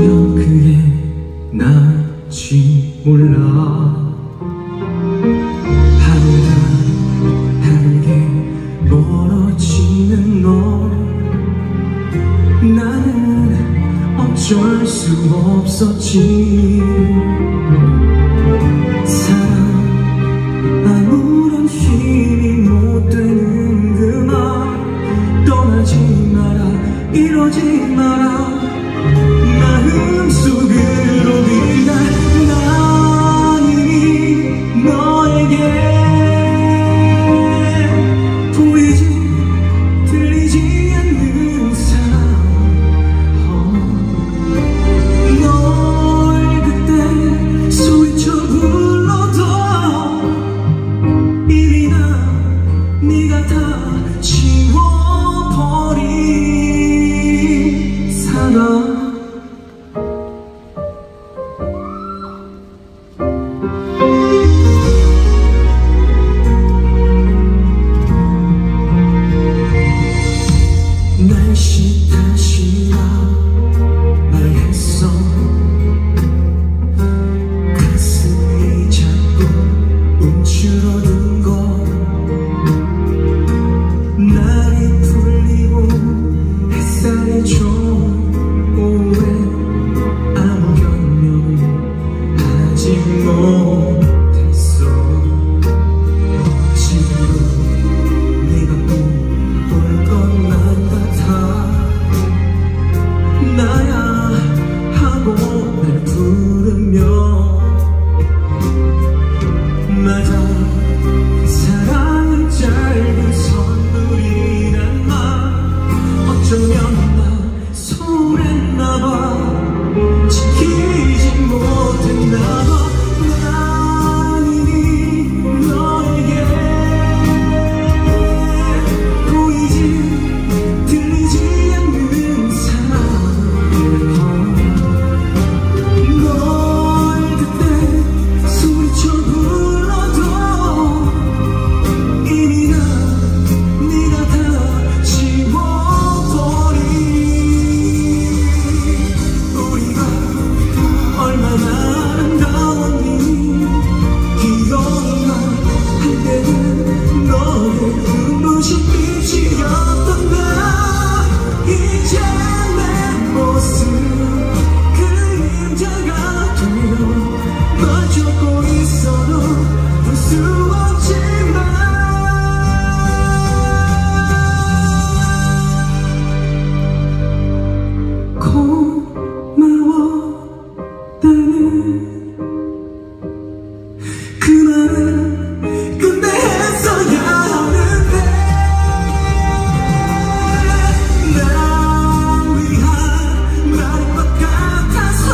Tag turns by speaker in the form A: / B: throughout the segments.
A: 어쩌면 그게 나을지 몰라. 하루가 다르게 멀어지는 널 나는 어쩔 수 없었지. 사랑 아무런 힘이 못 되는 그 말 떠나지 마라 이러지 마라. 마음속으로 네가 난 이미 너에게 보이지 들리지 않는 사랑. 널 그때 소리쳐 불러도 이미 네가 다 지워버린 사랑. 날씨 탓이라 말했어. 가슴이 자꾸 움츠러든 거. 날이 풀리고 햇살이 좋은 오후에 아무 변명 하지 못했어. 지금도 네가 꼭 올 것만 같아. 나야 하고 날 부르며 맞아. 사랑은 짧은 선물이란 말 어쩌면 나 소홀했나봐. 지키지 못했나봐. 난 이미 너에게 보이지 들리지 않는 사랑. 널 그때 소리쳐 불러도 이미 네가 다 지워버린. 우리가 얼마나 아름다웠니. 기억나 할 때는 너의 눈부신 빛이었던 나. 이제 내 모습 그림자가 되어 널 쫓고 있어도 볼 수 없지만 고마웠다는 그 말은 근데 했어야 하는데. 날 위한 말인 것 같아서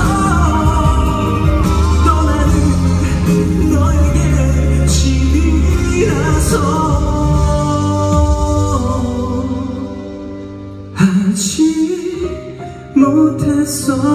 A: 떠나는 너에게 짐이라서 하지 못했어.